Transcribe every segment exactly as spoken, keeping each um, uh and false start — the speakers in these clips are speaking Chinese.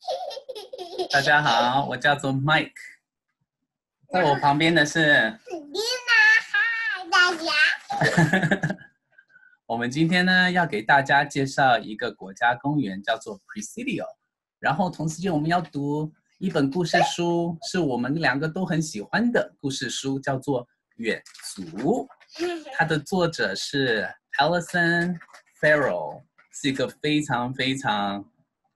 大家好，我叫做 Mike， 在我旁边的是 Lina， 嗨，大家。 我们今天呢要给大家介绍一个国家公园，叫做 Presidio， 然后同时间我们要读一本故事书，是我们两个都很喜欢的故事书，叫做《远足》，它的作者是 Alison Farrell， 是一个非常非常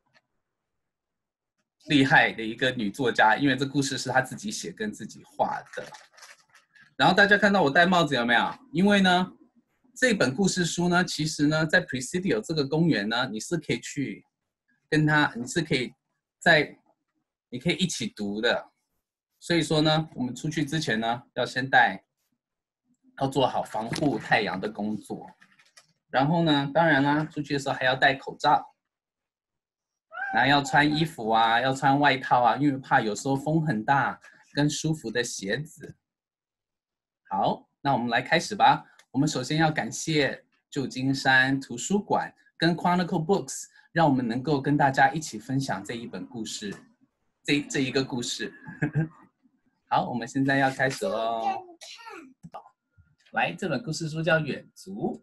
厉害的一个女作家，因为这故事是她自己写跟自己画的。然后大家看到我戴帽子有没有？因为呢，这本故事书呢，其实呢，在 Presidio 这个公园呢，你是可以去跟他，你是可以在，你可以一起读的。所以说呢，我们出去之前呢，要先带，要做好防护太阳的工作。然后呢，当然啦，出去的时候还要戴口罩。然后要穿衣服啊，要穿外套啊，因为怕有时候风很大，跟舒服的鞋子。好，那我们来开始吧。我们首先要感谢旧金山图书馆跟 Chronicle Books， 让我们能够跟大家一起分享这一本故事，这这一个故事。好，我们现在要开始喽。来，这本故事书叫《远足》。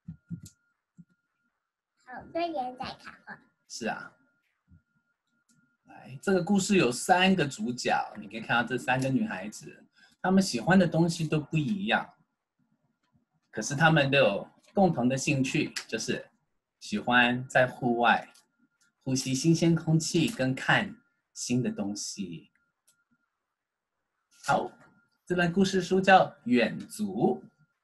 好多人在看话。 是啊。来，这个故事有三个主角，你可以看到这三个女孩子，她们喜欢的东西都不一样，可是她们都有共同的兴趣，就是喜欢在户外呼吸新鲜空气跟看新的东西。好，这本故事书叫《远足》。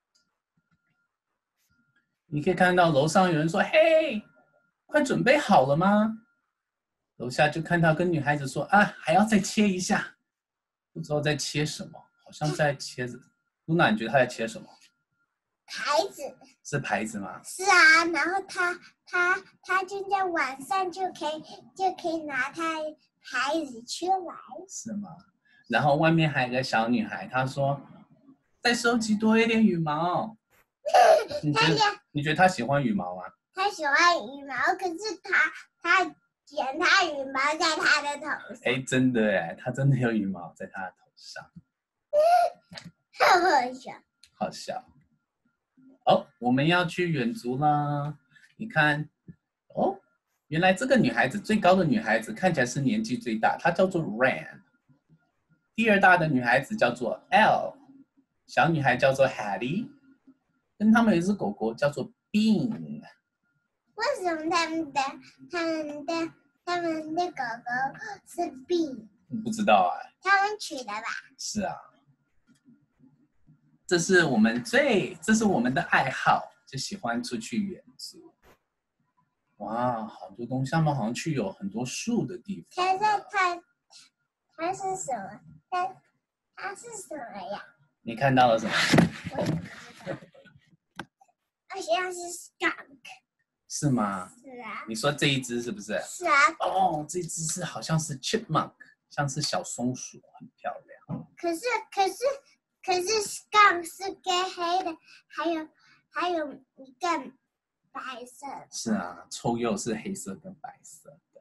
你可以看到楼上有人说：“嘿，快准备好了吗？”楼下就看到跟女孩子说：“啊，还要再切一下。”不知道在切什么，好像在切子。露娜，你觉得她在切什么？ 牌子。 是牌子吗？ 是啊，然后他他他就在晚上就可以就可以拿他牌子出来。 是吗？然后外面还有个小女孩，她说：“再收集多一点羽毛。”你觉得你觉得她喜欢羽毛吗？ 她喜欢羽毛，可是她她剪她羽毛在她的头上。 哎，真的哎，她真的有羽毛在她的头上。 好好笑。 好笑。哦，我们要去远足啦！你看，哦，原来这个女孩子最高的女孩子看起来是年纪最大，她叫做 Ran。第二大的女孩子叫做 L， 小女孩叫做 Hattie， 跟他们有一只狗狗叫做 Bean。 为什么他们的他们的他们的狗狗是 Bean？ 不知道啊。 他们取的吧？ 是啊。这是我们最，这是我们的爱好，就喜欢出去远足。哇，好多东西，他们好像去有很多树的地方。 可是它，它是什么？它它是什么呀？ 你看到了什么？ 我也不知道。好像是 skunk。 是吗？ 是啊。 你说这一只是不是？ 是啊。 哦，这只是好像是 chipmunk， 像是小松鼠，很漂亮。 可是，可是。可是 skunk 是跟黑的，还有还有一个白色的。 是啊，臭鼬是黑色跟白色的。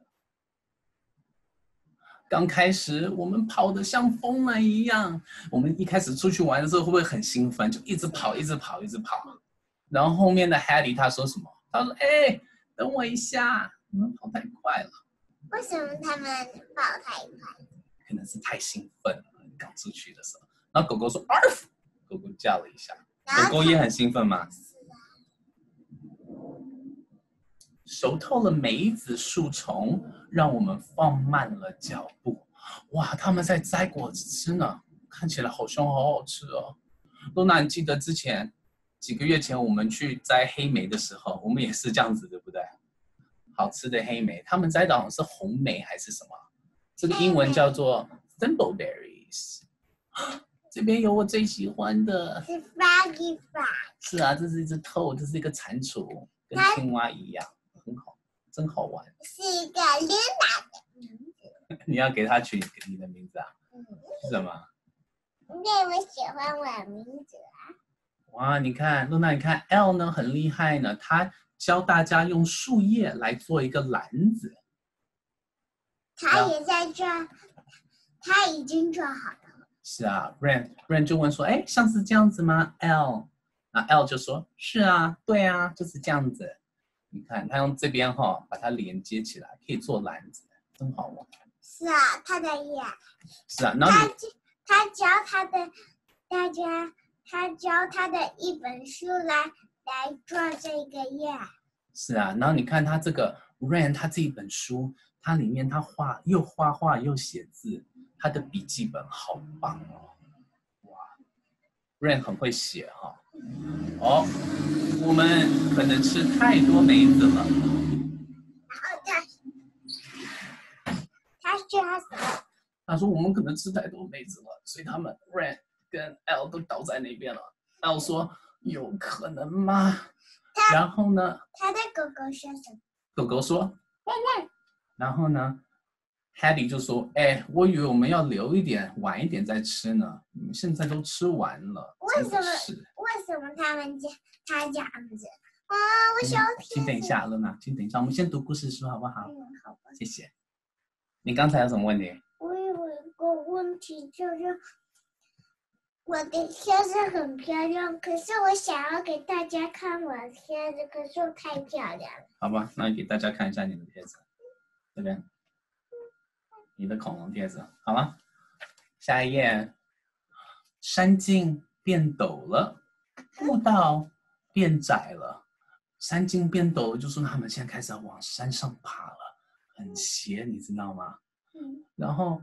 刚开始我们跑得像疯了一样，我们一开始出去玩的时候会不会很兴奋，就一直跑，一直跑，一直跑。然后后面的 Hattie 他说什么？他说：“哎，等我一下，你们跑太快了。” 为什么他们跑太快？ 可能是太兴奋了，刚出去的时候。然后狗狗说 ：“arf！” 狗狗叫了一下。狗狗也很兴奋吗？ 是啊。 熟透了梅子树丛，让我们放慢了脚步。哇，他们在摘果子吃呢，看起来好香，好好吃哦。露娜，你记得之前几个月前我们去摘黑莓的时候，我们也是这样子，对不对？好吃的黑莓，他们摘的好像是红莓还是什么？这个英文叫做 thimbleberries。这边有我最喜欢的， 是 froggy frog。 是啊，这是一只透，这是一个蟾蜍，跟青蛙一样，很好，真好玩。 是一个 Lina 的名字。 你要给它取你的名字啊？ 嗯。 是什么？ 因为我喜欢我的名字啊。 哇，你看，露娜，你看 L 呢很厉害呢，他教大家用树叶来做一个篮子。 他也在抓，他已经抓好了。 是啊 ，Ren Ren 就问说，哎，像是这样子吗 ？L， 那 L 就说，是啊，对啊，就是这样子。你看，他用这边哈、哦、把它连接起来，可以做篮子，真好玩。 是啊，他的叶。 是啊，然后他他教他的大家，他教他的一本书来来做这个叶。 是啊，然后你看他这个 Ren 他这一本书，它里面他画又画画又写字，他的笔记本好棒哦，哇 ，Ren 很会写哈、哦。哦，我们可能吃太多梅子了。 然后他他说什么？ 他说我们可能吃太多梅子了，所以他们 Ren 跟 L 都倒在那边了。L 说有可能吗？然后呢？ 他的狗狗说什么？ 狗狗说汪汪。然后呢 ，Hattie 就说：“哎，我以为我们要留一点，晚一点再吃呢。你们现在都吃完了， 为什么？ 是为什么他们这他这样子？啊、哦，我想听。 请等一下，乐娜，请等一下，我们先读故事书好不好？ 嗯，好吧。 谢谢。你刚才有什么问题？ 我有一个问题就是。”我的贴纸很漂亮，可是我想要给大家看我的贴纸，可是我太漂亮了。 好吧，那给大家看一下你的贴纸，这边，你的恐龙贴纸。好了，下一页，山径变陡了，步道变窄了。山径变陡了，就说他们现在开始要往山上爬了，很斜，你知道吗？ 嗯。 然后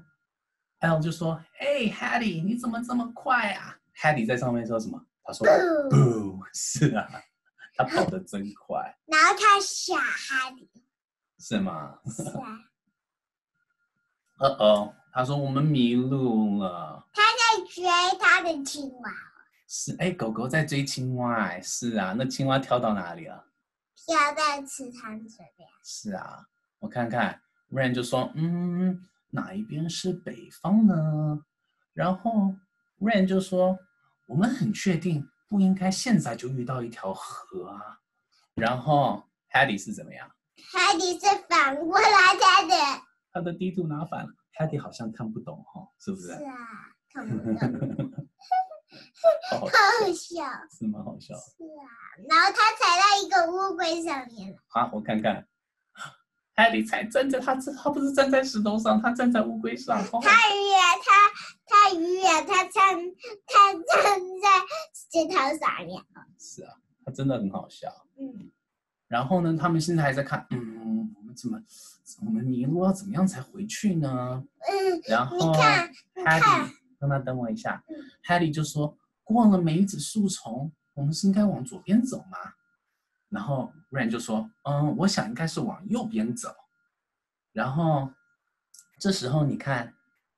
L 就说：“哎 ，Hattie， 你怎么这么快啊 ？”Hattie 在上面说什么？他说：“不，是啊，他跑得真快。” 然后他吓 Hattie。 是吗？ 是啊。 呃哦，他说我们迷路了。 他在追他的青蛙。 是，哎，狗狗在追青蛙，哎，是啊，那青蛙跳到哪里了？ 跳在池塘这边。 是啊，我看看 ，Ren 就说：“嗯。”哪一边是北方呢？然后 Ren 就说：“我们很确定不应该现在就遇到一条河啊。”然后 Hattie 是怎么样 ？Hattie 是反过来他的。 他的地图拿反了 ，Hattie 好像看不懂哈、哦，是不是？ 是啊，看不懂。 好好笑， 是蛮好笑。 是啊，然后他踩到一个乌龟上面了。 好，我看看。Hattie 才站在他，他不是站在石头上，他站在乌龟上。 他鱼也，他他鱼也，他站他站在石头上面。 是啊，他真的很好笑。 嗯。 然后呢，他们现在还在看，嗯，我们怎么，我们迷路要怎么样才回去呢？ 嗯。 然后你看 Hattie， 让他等我一下。 嗯、 Hattie 就说，过了梅子树丛，我们是应该往左边走吗？然后 Ren 就说：“嗯，我想应该是往右边走。”然后这时候你看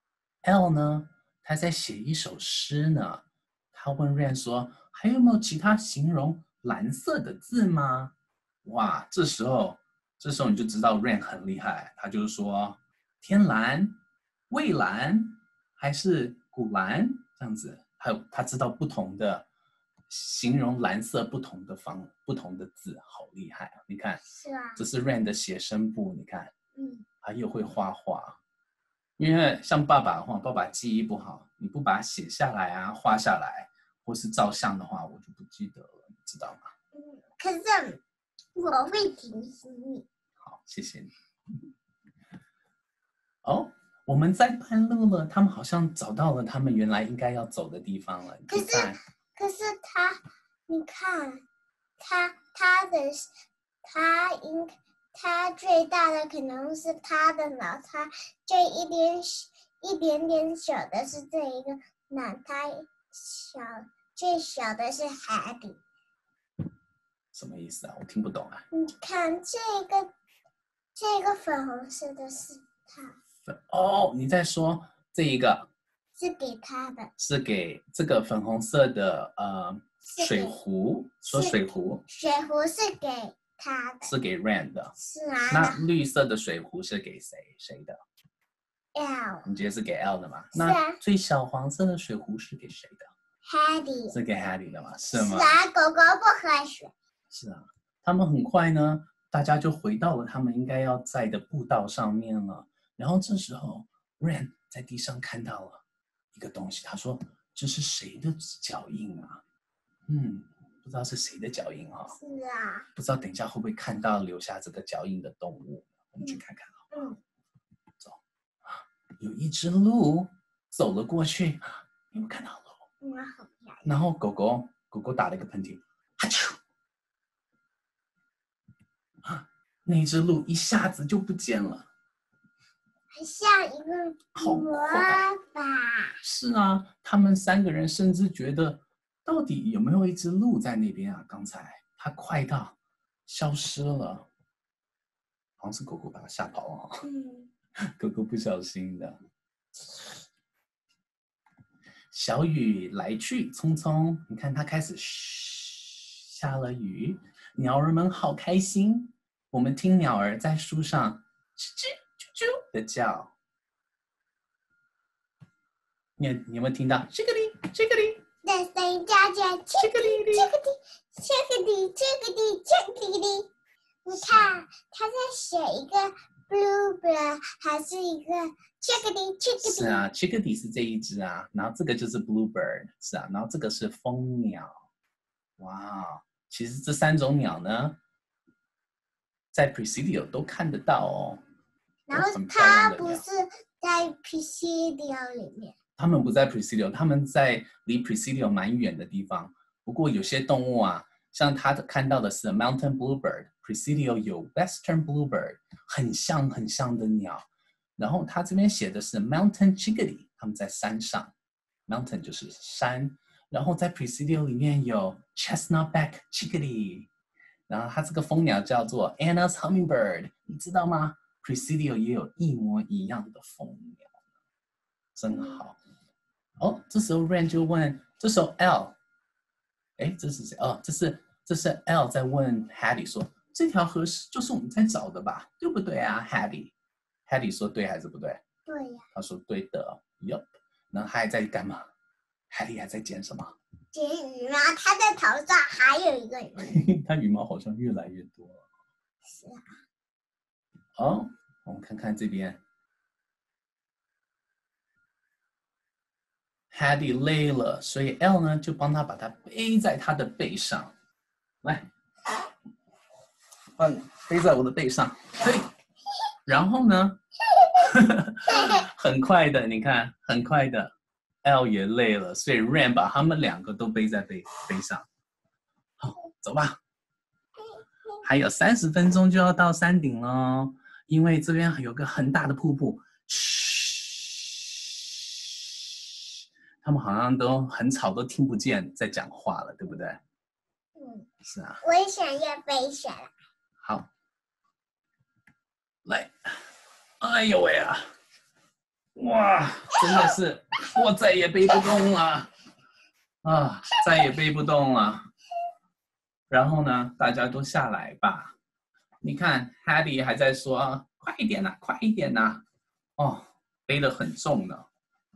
，L 呢，他在写一首诗呢。他问 Ren 说：“还有没有其他形容蓝色的字吗？”哇，这时候这时候你就知道 Ren 很厉害。他就是说天蓝、蔚蓝还是古蓝这样子。还有他知道不同的。形容蓝色不同的方不同的字，好厉害啊！你看， 是啊， 这是 Ren 的写生簿，你看， 嗯， 他又会画画。因为像爸爸的话，爸爸记忆不好，你不把它写下来啊，画下来，或是照相的话，我就不记得了，你知道吗？ 嗯，可是我会提醒你。 好，谢谢你。哦，我们在半路了，他们好像找到了他们原来应该要走的地方了。 可是。可是他，你看，他他的他应他最大的可能是他的脑，他这一点一点点小的是这一个脑，他小最小的是Hattie。 什么意思啊？我听不懂啊。 你看这个这个粉红色的是他。 哦，你在说这一个？ 是给他的， 是给这个粉红色的呃水壶，说水壶， 水壶是给他的， 是给 Ren 的， 是啊。 那绿色的水壶是给谁谁的 ？L， 你觉得是给 L 的吗？ 是啊。 那最小黄色的水壶是给谁的 ？Hattie， 是给 Hattie 的吗？是吗？ 是啊，狗狗不喝水。 是啊，他们很快呢，大家就回到了他们应该要在的步道上面了。 然后这时候 Ren 在地上看到了一个东西，他说：“这是谁的脚印啊？”嗯，不知道是谁的脚印啊、哦？ 是啊。 不知道等一下会不会看到留下这个脚印的动物？我们去看看好不好？ 嗯。 走，有一只鹿走了过去，有没有看到鹿？ 嗯，好漂亮。 然后狗狗狗狗打了一个喷嚏，哈啾！那只鹿一下子就不见了， 很像一个魔法。 是啊，他们三个人甚至觉得，到底有没有一只鹿在那边啊？刚才它快到消失了，好像是狗狗把它吓跑了、哦。 嗯， 狗狗不小心的。小雨来去匆匆，你看它开始嘘，下了雨，鸟儿们好开心。我们听鸟儿在树上吱吱啾啾的叫。你你有没有听到这个哩这个哩？ 那声音叫叫这个哩这个哩这个哩这个哩这个哩。你看，他在写一个 bluebird 还是一个这个哩这个哩？ 是啊 ，chickadee 是这一只啊，然后这个就是 bluebird， 是啊，然后这个是蜂鸟。哇，其实这三种鸟呢，在 Presidio 都看得到哦。 然后它不是在 Presidio 里面。 他们不在 Presidio， 他们在离 Presidio 蛮远的地方。不过有些动物啊，像他看到的是 Mountain Bluebird，Presidio 有 Western Bluebird， 很像很像的鸟。然后他这边写的是 Mountain Chickadee， 他们在山上 ，Mountain 就是山。然后在 Presidio 里面有 Chestnutback Chickadee， 然后它这个蜂鸟叫做 Anna's Hummingbird， 你知道吗 ？Presidio 也有一模一样的蜂鸟，真好。哦，这时候 Ren 就问，这时候 L， 哎，这是谁？哦，这是这是 L 在问 Hattie 说，这条河是就是我们在找的吧？对不对啊 ？Hattie，Hattie 说对还是不对？ 对呀。 他说对的 ，Yup。然后他还在干嘛 ？Hattie 还在捡什么？ 捡羽毛，他在头上还有一个羽毛。 他羽毛好像越来越多了。 是啊。 哦，我们看看这边。Hattie 累了，所以 L 呢就帮他把它背在他的背上。来，放背在我的背上，嘿。然后呢，很快的，你看，很快的 ，L 也累了，所以 Ren 把他们两个都背在背背上。好，走吧。还有三十分钟就要到山顶了，因为这边有个很大的瀑布。嘘。他们好像都很吵，都听不见在讲话了，对不对？ 嗯， 是啊。 我也想要背下来。 好，来，哎呦喂啊！哇，真的是，我再也背不动了啊，再也背不动了。然后呢，大家都下来吧。你看 ，Hattie 还在说啊，快一点呐，快一点呐！哦，背得很重呢。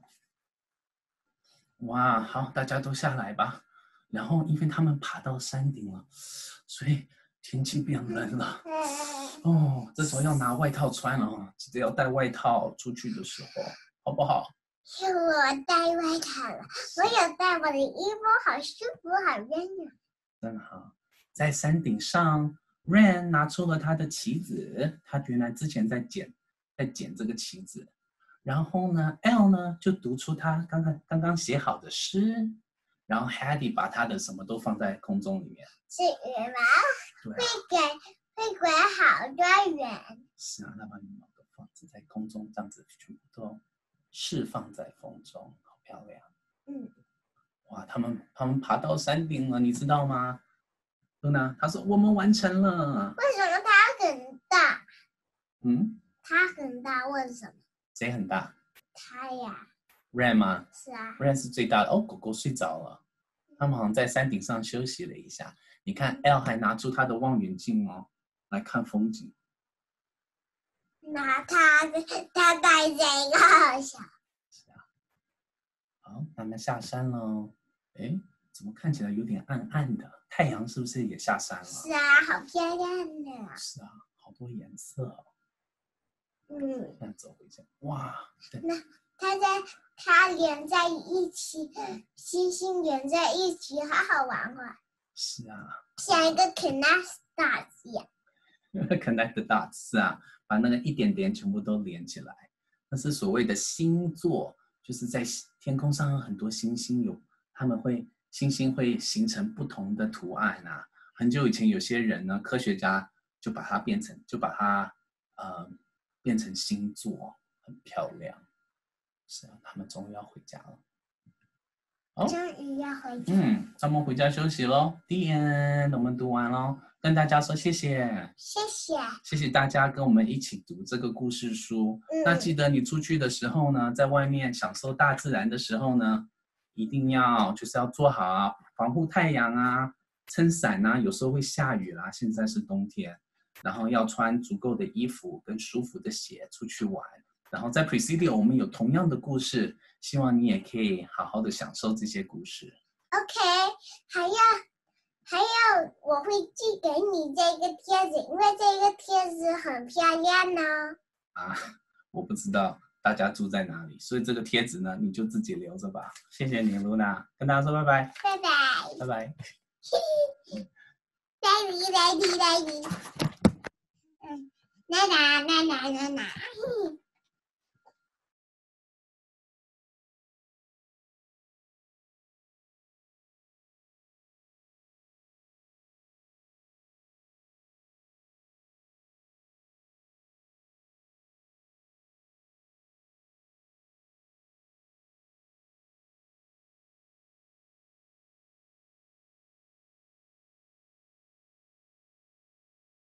哇，好，大家都下来吧。然后，因为他们爬到山顶了，所以天气变冷了。哦，这时候要拿外套穿了哦，记得要带外套出去的时候，好不好？ 是我带外套了，我有带我的衣服，好舒服，好温暖。 真好。在山顶上 ，Ren 拿出了他的棋子，他原来之前在捡，在捡这个棋子。然后呢 ，L 呢就读出他刚刚刚刚写好的诗，然后 Hattie 把他的什么都放在空中里面。 是羽毛，会给会滚好多远。 是啊，他把羽毛都放置在空中，这样子全部都释放在风中，好漂亮。 嗯。 哇，他们他们爬到山顶了，你知道吗？露娜，他说我们完成了。 为什么它很大？ 嗯， 它很大，为什么？ 谁很大？ 它呀。 Ren 吗？ 是啊。 Ren 是最大的。哦，狗狗睡着了。他们好像在山顶上休息了一下。你看 ，L 还拿出他的望远镜哦，来看风景。 那他他带这个小。 是啊。好，慢慢下山喽。哎，怎么看起来有点暗暗的？太阳是不是也下山了？ 是啊，好漂亮的。 是啊，好多颜色哦。 嗯， 这样走回家，哇，对， 那它在它连在一起，星星连在一起，好好玩哦。 是啊， 像一个 connect dots 一样。 connect the dots 是啊，把那个一点点全部都连起来。那是所谓的星座，就是在天空上有很多星星有，他们会星星会形成不同的图案啊。很久以前，有些人呢，科学家就把它变成，就把它呃变成星座，很漂亮。是啊，他们终于要回家了。哦， 终于要回家。 嗯，他们回家休息喽。The end， 我们读完喽，跟大家说谢谢。 谢谢。 谢谢大家跟我们一起读这个故事书。嗯、那记得你出去的时候呢，在外面享受大自然的时候呢，一定要就是要做好啊，防护太阳啊，撑伞啊，有时候会下雨啦，现在是冬天，然后要穿足够的衣服跟舒服的鞋出去玩。然后在 Presidio 我们有同样的故事，希望你也可以好好的享受这些故事。 OK， 还要还要我会寄给你这个贴纸，因为这个贴纸很漂亮呢。 啊，我不知道大家住在哪里，所以这个贴纸呢，你就自己留着吧。谢谢你 ，Luna， 跟大家说拜拜。 拜拜。 拜拜。 拜拜拜拜拜拜。嗯，啦啦啦啦啦啦。